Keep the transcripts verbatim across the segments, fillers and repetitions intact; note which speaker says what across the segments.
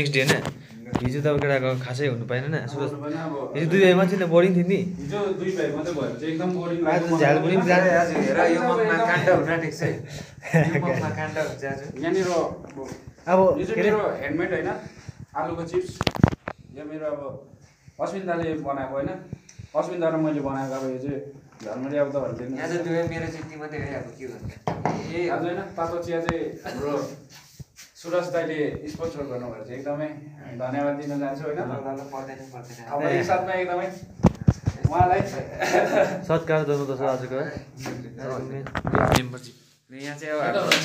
Speaker 1: next day हैन हिजो त अब केटाको खासै हुनु पाएन न सुरज हिजो दुई भाइ मात्रै त बोरिङ थियो नि
Speaker 2: हिजो दुई भाइ मात्रै भयो चाहिँ एकदम बोरिङ लाग्यो
Speaker 1: आज झालमुरी पनि जाने
Speaker 3: आज हेर यो मकमा काण्ड हुन आँटेको छ है यो मकमा काण्ड हुन्छ आज
Speaker 2: यहाँनिर
Speaker 1: अब
Speaker 2: यो चाहिँ मेरो ह्यान्डमेड होइन आलुको चिप्स यो मेरो अब अस्मिन दाले बनाएको होइन अस्मिन दाले मैले बनाएको अब यो चाहिँ झालमुरी अब तपाईँहरूले
Speaker 3: आज दुई मेरो चाहिँ यति मात्रै है अब के गर्नु
Speaker 2: ए आज होइन तातो चिया चाहिँ हाम्रो सुरज दाइले स्पोन्सर गर्नुभएको चाहिँ एकदमै धन्यवाद दिन चाहन्छु होइन
Speaker 3: पर्दैन पर्दैन
Speaker 2: अब यो साथमा एकदमै उहाँलाई
Speaker 1: सत्कार गर्नुपर्छ आजको
Speaker 3: मेम्बरसिप यहाँ चाहिँ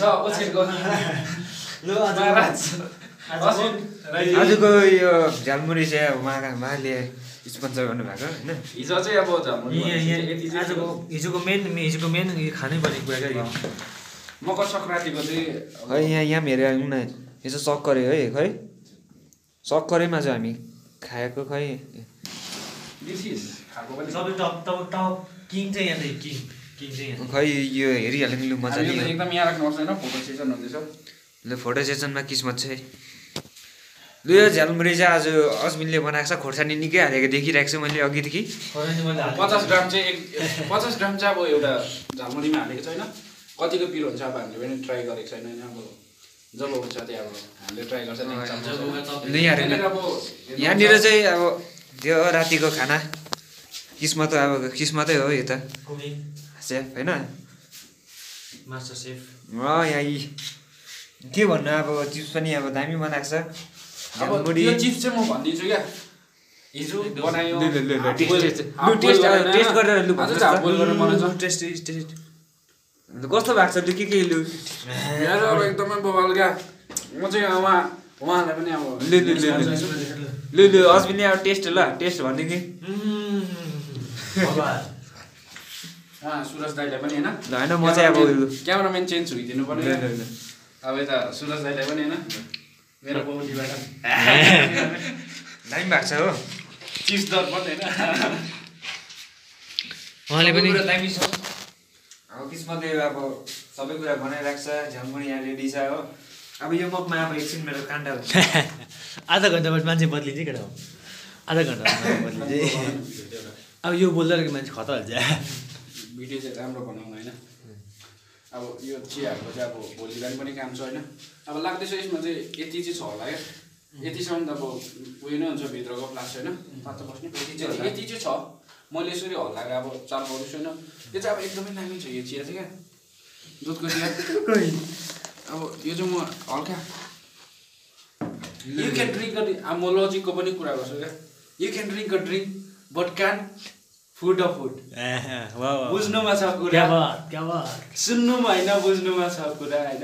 Speaker 3: अब आजको यो झालमुरी चाहिँ अब उहाँ उहाँले स्पोन्सर गर्नुभएको होइन
Speaker 2: हिजो चाहिँ अब झालमुरी
Speaker 1: आजको हिजोको मेन हिजोको मेन खानै पर्ने कुरा क्या
Speaker 2: मकर सङ्क्रान्तिको चाहिँ
Speaker 3: है यहाँ यहाँ हेरेर न यो चाहिँ सक्करे है खै सक्करेमा चाहिँ हामी खाएको खै
Speaker 1: सबै टप टप टप किङ चाहिँ यहाँ चाहिँ किङ किङ चाहिँ यहाँ
Speaker 3: खै यो हेरिहाल्नु लु मजाले
Speaker 2: एकदम यहाँ राख्नुपर्छ होइन फोटो सेसन हुँदैछ
Speaker 3: ल फोटो सेसनमा किस्मत छ है लु यो झालमुरी चाहिँ आज अस्मिनले बनाएको छ खोर्सानी निकै हालेको देखिरहेको छु मैले अघिदेखि
Speaker 2: पचास ग्राम चाहिँ एक पचास ग्राम चाहिँ अब एउटा झालमुरीमा हालेको छैन कतिको पिरो हुन्छ अब हामीले पनि ट्राई गरेको छैन होइन अब जब हुन्छ त्यही अब हामीले ट्राई गर्छ
Speaker 3: यहाँनिर चाहिँ अब त्यो रातिको खाना किस्मत अब किस्मतै हो यो त सेफ होइन
Speaker 1: मास्टर सेफ
Speaker 3: यहाँ के भन्नु अब चिप्स पनि अब दामी बनाएको छ
Speaker 2: अब यो चिप्स चाहिँ म भनिदिन्छु क्या हिजो बनायो
Speaker 3: टेस्ट गरेर लु
Speaker 2: टेस्ट
Speaker 3: कस्तो भएको छ लु के के लु
Speaker 2: मेरो अब एकदमै बवाल क्या म चाहिँ उहाँ उहाँलाई पनि अब
Speaker 3: लु लु लु लु लु अस्मिनले अब टेस्ट ल टेस्ट भनिदिनु
Speaker 2: उहाँ सुरज दाइलाई पनि होइन
Speaker 3: ल होइन म चाहिँ अब
Speaker 2: क्यामराम्यान चेन्ज हुइदिनु पर्ने अब यता सुरज दाइलाई पनि होइन मेरो पौडीबाट
Speaker 3: दामी भएको छ हो
Speaker 2: चिप्स दर्पण होइन
Speaker 1: उहाँले पनि
Speaker 3: दामी छ अब किस्मतले अब सबै कुरा बनाइरहेको छ झालमुरी यहाँ रेडी छ हो अब यो मकमा अब एकछिन मेरो काण्ड हुन्छ
Speaker 1: आधा घन्टामा मान्छे बदलिन्छ केटा हो आधा घन्टामा बदलिन्छ अब यो बोल्दा मान्छे खतरा हुन्छ
Speaker 2: भिडियो चाहिँ राम्रो बनाउनु होइन अब यो चियाहरूको चाहिँ अब भोलिलाई पनि काम छ होइन अब लाग्दैछ यसमा चाहिँ यति चाहिँ छ होला क्या यतिसम्म त अब उयो नै हुन्छ भित्रको प्लास होइन तातो बस्ने यति चाहिँ छ मैले यसरी हल्लाएर अब चाल गर्दैछु होइन यो चाहिँ अब एकदमै दामी छ यो चिया चाहिँ क्या दुधको चिया अब यो चाहिँ म हल्का यु क्यान ड्रिङ्क अब म लजिकको पनि कुरा गर्छु क्या you can drink a drink but can food a food बुझ्नुमा छ कुरा सुन्नुमा होइन बुझ्नुमा छ कुरा होइन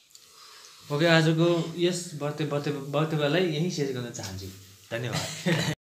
Speaker 1: ओके आजको यस बर्थ बर्थ बर्थडेलाई यहीँ सेयर गर्न चाहन्छु धन्यवाद